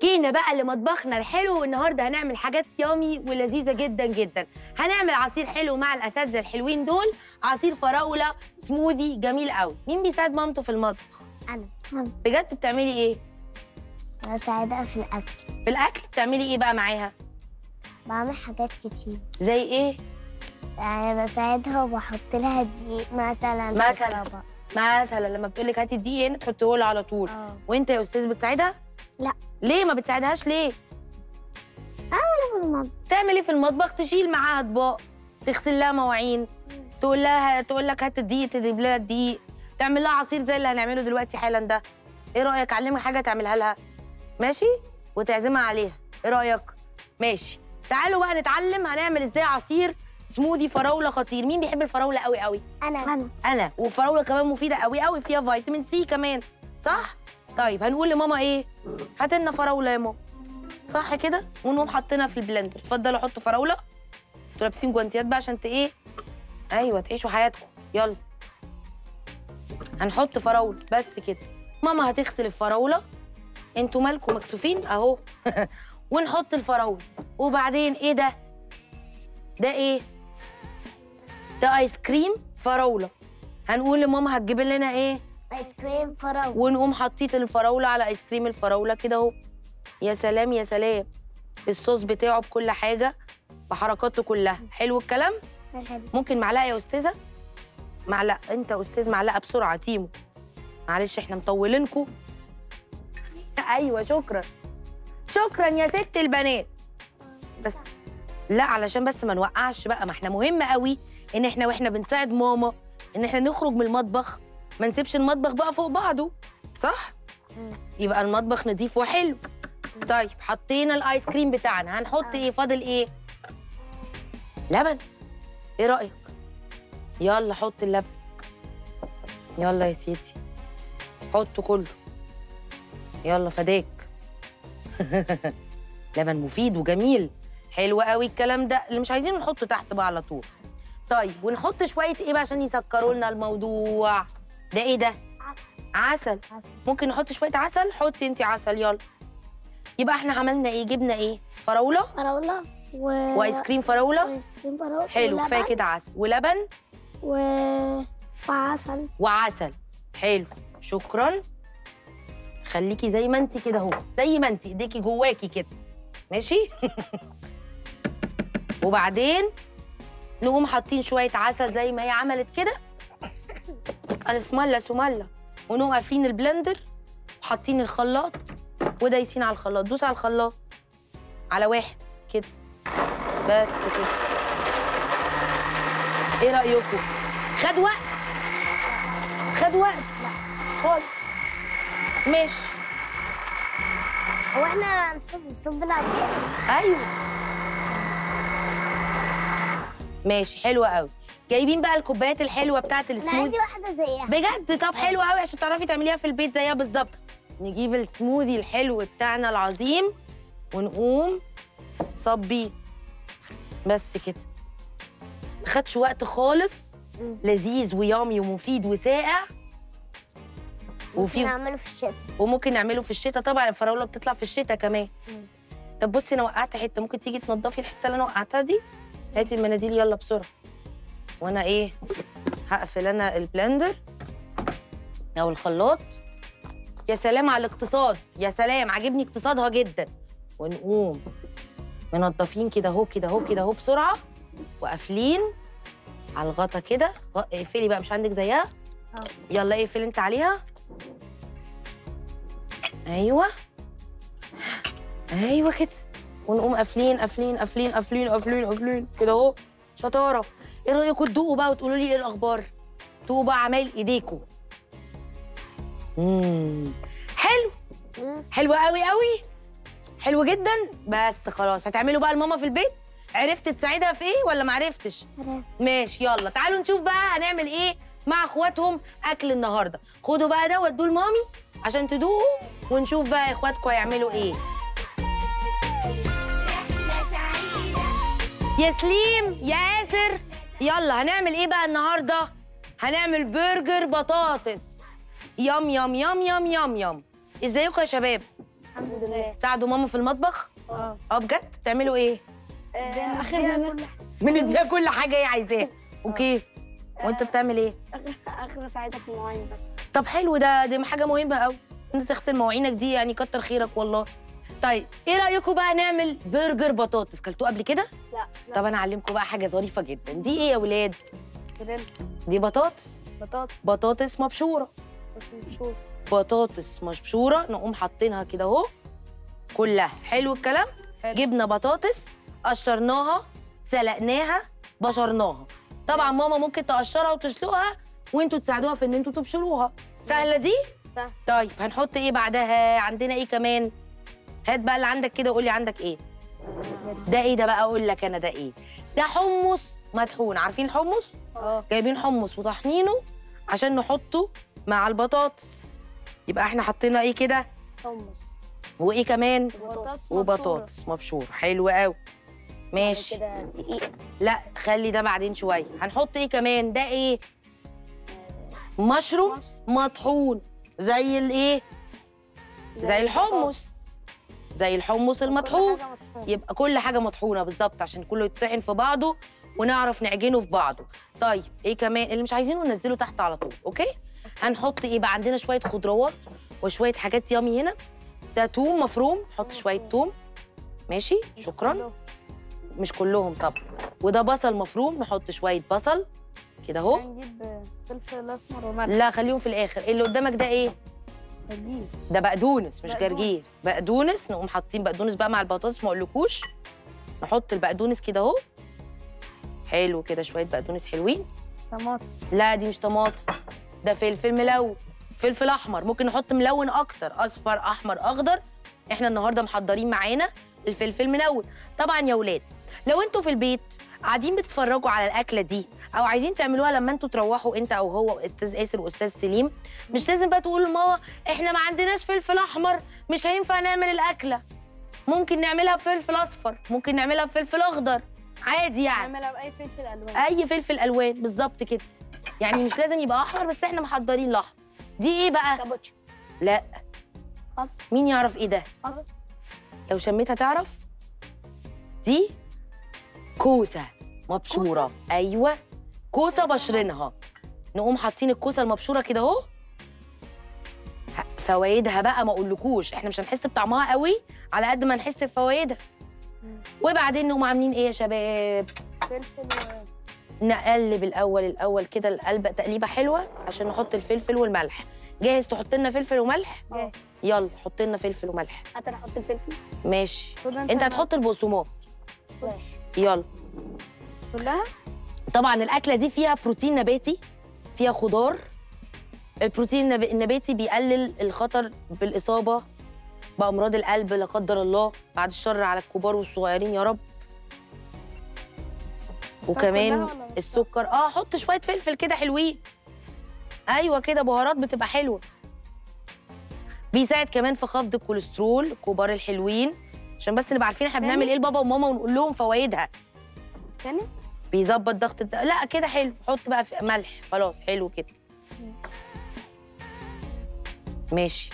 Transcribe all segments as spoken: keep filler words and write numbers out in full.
جينا بقى لمطبخنا الحلو، والنهارده هنعمل حاجات يامي ولذيذه جدا جدا. هنعمل عصير حلو مع الاساتذه الحلوين دول، عصير فراوله سموذي جميل قوي. مين بيساعد مامته في المطبخ؟ أنا. بجد بتعملي ايه؟ بساعدها في الأكل. في الاكل بتعملي ايه بقى معاها؟ بعمل حاجات كتير. زي ايه؟ يعني بساعدها وبحط لها دقيق مثلا. مثلا مثلا لما بتقول لك هاتي الدقيق هنا تحطيه لها على طول. اه. وانت يا استاذ بتساعدها؟ لا. ليه ما بتساعدهاش ليه؟ أعمل في المطبخ. تعمل ايه في المطبخ؟ تشيل معاها اطباق، تغسل لها مواعين، تقول لها تقول لك هات الدقيق تجيب لها الدقيق، تعمل لها عصير زي اللي هنعمله دلوقتي حالا ده. ايه رايك اعلمك حاجه تعملها لها؟ ماشي؟ وتعزمها عليها. ايه رايك؟ ماشي. تعالوا بقى نتعلم هنعمل ازاي عصير سموذي فراوله خطير. مين بيحب الفراوله قوي قوي؟ أنا. أنا. انا. والفراوله كمان مفيده قوي قوي، فيها فيتامين سي كمان، صح؟ طيب هنقول لماما ايه؟ هات لنا فراوله يا ماما، صح كده؟ ونقوم حاطينها في البلندر. اتفضلوا حطوا فراوله. انتوا لابسين جوانتيات بقى عشان ايه؟ ايوه تعيشوا حياتكم. يلا هنحط فراوله بس كده. ماما هتغسل الفراوله، انتوا مالكم مكسوفين اهو. ونحط الفراوله. وبعدين ايه ده؟ ده ايه؟ ده ايس كريم فراوله. هنقول لماما هتجيب لنا ايه؟ آيس كريم فراولة. ونقوم حاطين الفراوله على ايس كريم الفراوله كده اهو. يا سلام يا سلام، الصوص بتاعه بكل حاجه بحركاته كلها. حلو الكلام؟ حلو. ممكن معلقه يا استاذه؟ معلقه. انت يا استاذ معلقه بسرعه. تيمو معلش احنا مطولينكم. ايوه شكرا شكرا يا ست البنات. بس لا علشان بس ما نوقعش بقى، ما احنا مهم قوي ان احنا واحنا بنساعد ماما ان احنا نخرج من المطبخ ما نسيبش المطبخ بقى فوق بعضه، صح؟ يبقى المطبخ نضيف وحلو. طيب حطينا الايس كريم بتاعنا، هنحط ايه؟ فاضل ايه؟ لبن. ايه رايك؟ يلا حط اللبن. يلا يا سيدي حطه كله. يلا فداك. لبن مفيد وجميل. حلو قوي الكلام ده. اللي مش عايزينه نحطه تحت بقى على طول. طيب ونحط شويه ايه بقى عشان يسكروا لنا الموضوع؟ ده ايه ده؟ عسل. عسل. ممكن نحط شويه عسل. حطي انت عسل. يلا. يبقى احنا عملنا ايه؟ جبنا ايه؟ فراوله فراولة و... وايس كريم فراوله. وايس كريم فراولة. حلو كفايه كده. عسل ولبن و... وعسل. وعسل. حلو شكرا. خليكي زي ما انت كده اهو، زي ما انت ايديكي جواكي كده، ماشي؟ وبعدين نقوم حاطين شويه عسل زي ما هي عملت كده. اسم الله اسم الله. ونقوم قافلين البلندر وحاطين الخلاط ودايسين على الخلاط. دوس على الخلاط على واحد كده بس كده. ايه رايكم؟ خد وقت؟ خد وقت؟ لا خالص. ماشي. هو احنا هنصب نصب العصير؟ ايوه ماشي. حلوه قوي. جايبين بقى الكوبايات الحلوه بتاعت انا السموذي. عندي واحدة زيها بجد؟ طب حلو قوي عشان تعرفي تعمليها في البيت زيها بالظبط. نجيب السموذي الحلو بتاعنا العظيم ونقوم صبيه بس كده. ما خدش وقت خالص. لذيذ ويامي ومفيد وساقع. وفي نعمله في الشتاء. وممكن نعمله في الشتاء طبعا. الفراوله بتطلع في الشتاء كمان. مم. طب بصي انا وقعت حته، ممكن تيجي تنضفي الحته اللي انا وقعتها دي؟ هاتي المناديل يلا بسرعه. وانا ايه؟ هقفل انا البلندر او الخلاط. يا سلام على الاقتصاد، يا سلام عاجبني اقتصادها جدا. ونقوم منضفين كده اهو كده اهو كده اهو بسرعه وقافلين على الغطا كده. اقفلي بقى، مش عندك زيها؟ اه. يلا اقفلي انت عليها. ايوه ايوه كده. ونقوم قافلين قافلين قافلين قافلين قافلين قافلين كده اهو. شطاره. ايه رايكم تدوقوا بقى وتقولوا لي ايه الاخبار؟ دوقوا بقى عمايل ايديكم. امم حلو. حلو قوي قوي. حلو جدا. بس خلاص هتعملوا بقى لماما في البيت. عرفت تساعدها في ايه ولا ما عرفتش؟ ماشي. يلا تعالوا نشوف بقى هنعمل ايه مع اخواتهم اكل النهارده. خدوا بقى ده ودوه لمامي عشان تدوقوا ونشوف بقى اخواتكم هيعملوا ايه. يا سليم يا ياسر، يلا هنعمل ايه بقى النهارده؟ هنعمل برجر بطاطس. يام يام يام يام يام يام. ازيكم يا شباب؟ الحمد لله. تساعدوا ماما في المطبخ؟ اه اه بجد؟ بتعملوا ايه؟ اخرنا نفس بنديها كل حاجه هي عايزاها. اوكي. وانت بتعمل ايه؟ اخر ساعتها في المواعين بس. طب حلو، ده دي حاجه مهمه قوي، انت تغسل مواعينك دي، يعني كتر خيرك والله. طيب ايه رايكم بقى نعمل برجر بطاطس؟ كلتوه قبل كده؟ لا طب انا اعلمكم بقى حاجه ظريفه جدا. دي ايه يا ولاد؟ لا دي بطاطس. بطاطس بطاطس مبشوره. بس مبشور. بطاطس مبشوره نقوم حاطينها كده اهو كلها. حلو الكلام؟ حلو. جبنا بطاطس، قشرناها، سلقناها، بشرناها. طبعا ماما ممكن تقشرها وتسلقها وانتوا تساعدوها في ان انتوا تبشروها. سهله دي؟ سهل. طيب هنحط ايه بعدها؟ عندنا ايه كمان؟ هات بقى اللي عندك كده وقول لي عندك ايه. ده ايه ده بقى؟ اقول لك انا ده ايه. ده حمص مطحون. عارفين الحمص؟ اه جايبين حمص وطحنينه عشان نحطه مع البطاطس. يبقى احنا حطينا ايه كده؟ حمص وايه كمان؟ وبطاطس وبطاطس مبشور. حلو قوي. ماشي. كده دقيق. لا خلي ده بعدين شويه. هنحط ايه كمان؟ ده ايه؟ مشروم مطحون زي الايه؟ زي الحمص. زي الحمص المطحون. يبقى كل حاجه مطحونه بالظبط عشان كله يتطحن في بعضه ونعرف نعجنه في بعضه. طيب ايه كمان؟ اللي مش عايزينه ننزله تحت على طول. اوكي. هنحط ايه بقى؟ عندنا شويه خضروات وشويه حاجات يامي هنا. ده توم مفروم، حط شويه توم. ماشي شكرا. مش كلهم طبعا. وده بصل مفروم، نحط شويه بصل كده اهو. هنجيب فلفل اسمر وملح. لا خليهم في الاخر. اللي قدامك ده ايه؟ جرجير. ده بقدونس مش بقدونس. جرجير. بقدونس. نقوم حاطين بقدونس بقى مع البطاطس، ما اقولكوش. نحط البقدونس كده اهو. حلو كده، شويه بقدونس حلوين. طماطم. لا دي مش طماطم، ده فلفل ملون، فلفل احمر. ممكن نحط ملون اكتر، اصفر احمر اخضر. احنا النهارده محضرين معانا الفلفل ملون. طبعا يا ولاد لو انتوا في البيت قاعدين بتتفرجوا على الاكله دي او عايزين تعملوها لما انتوا تروحوا انت او هو واستاذ آسر واستاذ سليم، مش لازم بقى تقولوا لماما احنا ما عندناش فلفل احمر مش هينفع نعمل الاكله. ممكن نعملها بفلفل اصفر، ممكن نعملها بفلفل اخضر، عادي يعني. نعملها باي فلفل الوان. اي فلفل الوان بالظبط كده. يعني مش لازم يبقى احمر، بس احنا محضرين الاحمر. دي ايه بقى؟ كابوتشا. لا. خس. مين يعرف ايه ده؟ خس. لو شميتها تعرف. دي كوسه مبشوره. كوسة؟ ايوه كوسه بشرينها. نقوم حاطين الكوسه المبشوره كده اهو. فوايدها بقى ما اقولكوش، احنا مش هنحس بطعمها قوي على قد ما نحس بفوايدها. وبعدين نقوم عاملين ايه يا شباب؟ فلفل. نقلب الاول الاول كده القلب تقليبه حلوه عشان نحط الفلفل والملح. جاهز تحط لنا فلفل وملح؟ جاهز. يلا حط لنا فلفل وملح. حتى انا احط الفلفل. ماشي. كلها انت نسوي. هتحط البقسماط. ماشي. يلا. كلها. طبعا الاكله دي فيها بروتين نباتي، فيها خضار. البروتين النب- النباتي بيقلل الخطر بالاصابه بامراض القلب لا قدر الله، بعد الشر على الكبار والصغيرين يا رب. وكمان كلها ولا نصها؟ السكر. اه حط شويه فلفل كده حلوين. ايوه كده بهارات بتبقى حلوه. بيساعد كمان في خفض الكوليسترول الكبار الحلوين، عشان بس نبقى عارفين احنا بنعمل ايه لبابا وماما ونقول لهم فوائدها. تاني. بيظبط ضغط الد... لا كده حلو. حط بقى في ملح. خلاص حلو كده. ماشي.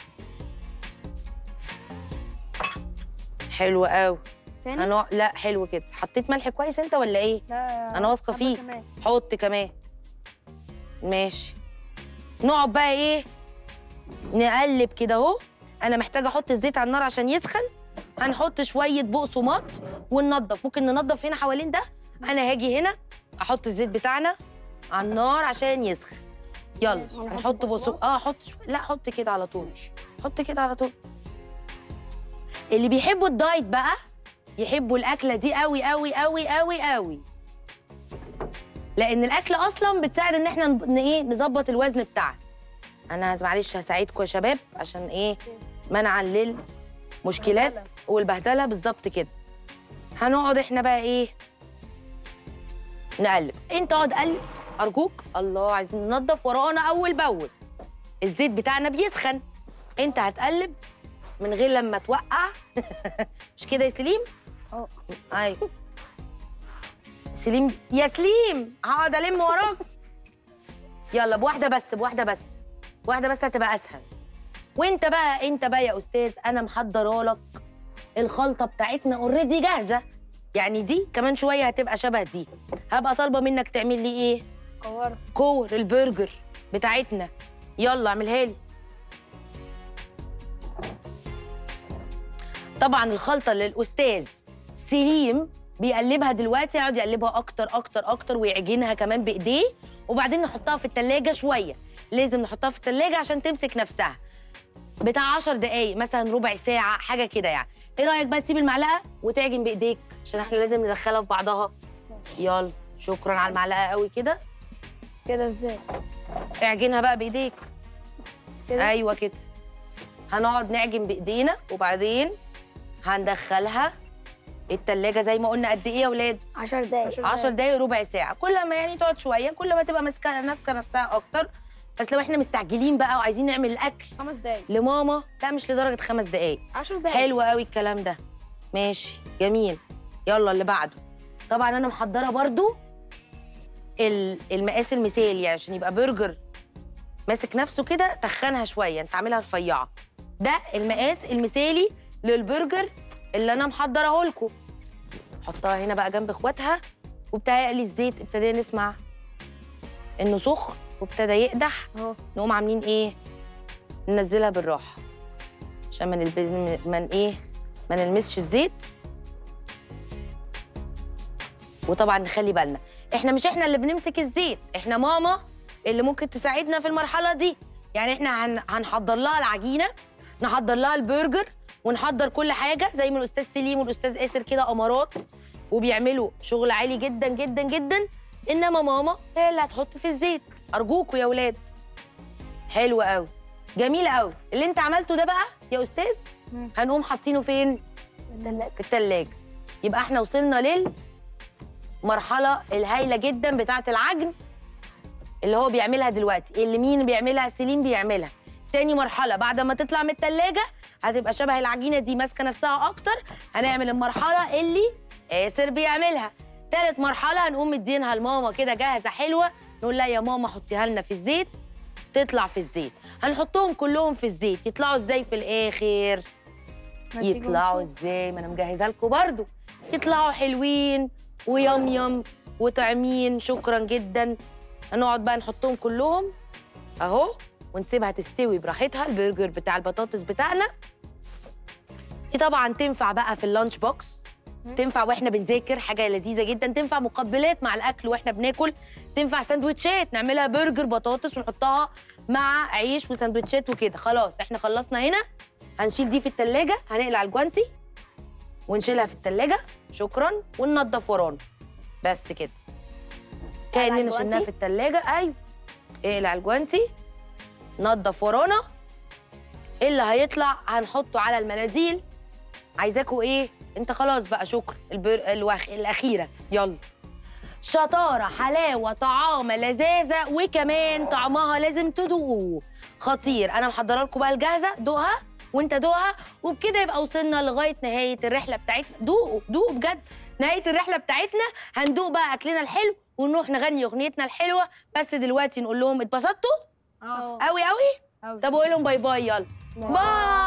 حلو قوي. تاني. هنوع... لا حلو كده. حطيت ملح كويس انت ولا ايه؟ لا انا واثقه حبة فيك. كمان. حط كمان. ماشي. نقعد بقى ايه؟ نقلب كده اهو. انا محتاجه احط الزيت على النار عشان يسخن. هنحط شويه بقسماط وننضف. ممكن ننضف هنا حوالين ده. انا هاجي هنا احط الزيت بتاعنا على النار عشان يسخن. يلا هنحط هنحط بقسماط. بقسماط؟ اه حط شو... لا حط كده على طول. حط كده على طول. اللي بيحبوا الدايت بقى يحبوا الاكله دي قوي قوي قوي قوي قوي، لان الاكل اصلا بتساعد ان احنا ن- ايه نظبط الوزن بتاعنا. انا معلش هساعدكم يا شباب عشان ايه منعا للمشكلات بهدلة. والبهدله بالظبط كده. هنقعد احنا بقى ايه نقلب. انت اقعد قلب ارجوك. الله عايزين ننضف ورانا اول باول. الزيت بتاعنا بيسخن. انت هتقلب من غير لما توقع. مش كده يا سليم؟ اه. ايوه سليم. يا سليم هقعد الم وراك. يلا بواحده بس بواحده بس. واحده بس هتبقى اسهل. وانت بقى انت بقى يا استاذ انا محضره لك الخلطه بتاعتنا اوريدي جاهزه، يعني دي كمان شويه هتبقى شبه دي. هبقى طالبه منك تعمل لي ايه؟ كور كور البرجر بتاعتنا. يلا اعملها لي. طبعا الخلطه اللي الاستاذ سليم بيقلبها دلوقتي، يقعد يقلبها اكتر اكتر اكتر ويعجنها كمان بايديه، وبعدين نحطها في التلاجة شويه. لازم نحطها في التلاجة عشان تمسك نفسها بتاع عشر دقايق مثلا، ربع ساعه حاجه كده يعني. ايه رايك بقى تسيب المعلقه وتعجن بايديك عشان احنا لازم ندخلها في بعضها. يلا شكرا على المعلقه قوي كده. كده ازاي؟ اعجنها بقى بايديك كده؟ ايوه كده. هنقعد نعجن بايدينا وبعدين هندخلها التلاجة زي ما قلنا قد ايه يا ولاد؟ عشر دقايق. عشر دقايق ربع ساعة. كل ما يعني تقعد شوية كل ما تبقى ماسكة ماسكة نفسها أكتر. بس لو احنا مستعجلين بقى وعايزين نعمل الأكل خمس دقايق لماما، لا مش لدرجة خمس دقايق. عشر دقايق. حلو قوي الكلام ده. ماشي جميل. يلا اللي بعده. طبعا أنا محضرة برضو المقاس المثالي عشان يبقى برجر ماسك نفسه كده. تخنها شوية، انت عاملها رفيعة. ده المقاس المثالي للبرجر اللي أنا محضراه لكم. حطها هنا بقى جنب اخواتها. وبتهيألي الزيت ابتدينا نسمع انه سخن وابتدى يقدح. اهو نقوم عاملين ايه؟ ننزلها بالراحه عشان ما نلبس من ايه؟ ما نلمسش الزيت. وطبعا نخلي بالنا احنا مش احنا اللي بنمسك الزيت، احنا ماما اللي ممكن تساعدنا في المرحله دي. يعني احنا هن... هنحضر لها العجينه، نحضر لها البرجر، ونحضر كل حاجه زي ما الاستاذ سليم والاستاذ آسر كده امارات وبيعملوا شغل عالي جدا جدا جدا. انما ماما هي اللي هتحط في الزيت. ارجوكوا يا ولاد. حلو قوي جميل قوي اللي انت عملته ده بقى يا استاذ. مم. هنقوم حاطينه فين؟ التلاجة. في التلاجة. يبقى احنا وصلنا للمرحله الهايله جدا بتاعه العجن اللي هو بيعملها دلوقتي، اللي مين بيعملها؟ سليم بيعملها. تاني مرحله بعد ما تطلع من التلاجة هتبقى شبه العجينه دي ماسكه نفسها اكتر. هنعمل المرحله اللي آسر بيعملها. تالت مرحله هنقوم مدينها لماما كده جاهزه حلوه. نقول لها يا ماما حطيها لنا في الزيت. تطلع في الزيت. هنحطهم كلهم في الزيت. يطلعوا ازاي في الاخر؟ يطلعوا ازاي؟ ما انا مجهزه لكم برضو. يطلعوا حلوين ويم يم وطعمين. شكرا جدا. هنقعد بقى نحطهم كلهم اهو ونسيبها تستوي براحتها. البرجر بتاع البطاطس بتاعنا دي طبعا تنفع بقى في اللانش بوكس، تنفع واحنا بنذاكر، حاجه لذيذه جدا. تنفع مقبلات مع الاكل واحنا بناكل. تنفع سندوتشات نعملها برجر بطاطس ونحطها مع عيش وسندوتشات وكده. خلاص احنا خلصنا هنا. هنشيل دي في التلاجة. هنقلع الجوانتي ونشيلها في التلاجة. شكرا. وننضف ورانا بس كده كأننا شلناها في التلاجة. ايوه اقلع الجوانتي نضف ورانا. اللي هيطلع هنحطه على المناديل. عايزاكوا ايه؟ انت خلاص بقى شكرا. البر... الوخ... الاخيره يلا. شطاره حلاوه طعامه لذاذه وكمان طعمها لازم تدوقوه خطير. انا محضره لكم بقى الجاهزه. دوقها وانت دوقها. وبكده يبقى وصلنا لغايه نهايه الرحله بتاعتنا. دوقوا دوقوا بجد. نهايه الرحله بتاعتنا هندوق بقى اكلنا الحلو ونروح نغني اغنيتنا الحلوه. بس دلوقتي نقول لهم اتبسطتوا؟ اه قوي قوي. طب قول لهم باي باي. يلا باي.